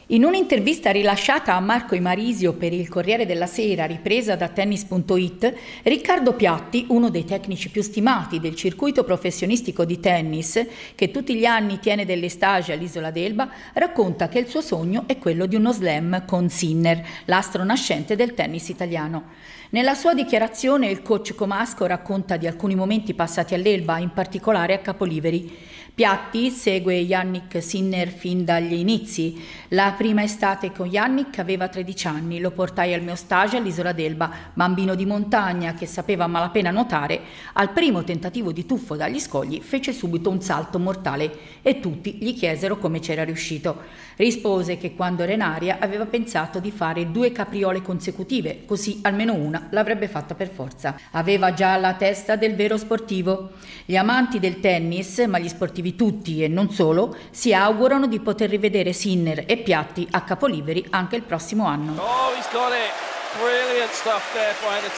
In un'intervista rilasciata a Marco Imarisio per il Corriere della Sera, ripresa da Tennis.it, Riccardo Piatti, uno dei tecnici più stimati del circuito professionistico di tennis, che tutti gli anni tiene delle stage all'Isola d'Elba, racconta che il suo sogno è quello di uno slam con Sinner, l'astro nascente del tennis italiano. Nella sua dichiarazione il coach comasco racconta di alcuni momenti passati all'Elba, in particolare a Capoliveri. Piatti segue Jannik Sinner fin dagli inizi. La prima estate con Jannik aveva 13 anni, lo portai al mio stage all'Isola d'Elba, bambino di montagna che sapeva a malapena nuotare. Al primo tentativo di tuffo dagli scogli fece subito un salto mortale e tutti gli chiesero come c'era riuscito. Rispose che quando era in aria aveva pensato di fare 2 capriole consecutive, così almeno una l'avrebbe fatta per forza. Aveva già la testa del vero sportivo. Gli amanti del tennis, ma gli sportivi tutti e non solo, si augurano di poter rivedere Sinner e Piatti a Capoliveri anche il prossimo anno. Oh, he's got it. Brilliant stuff there by the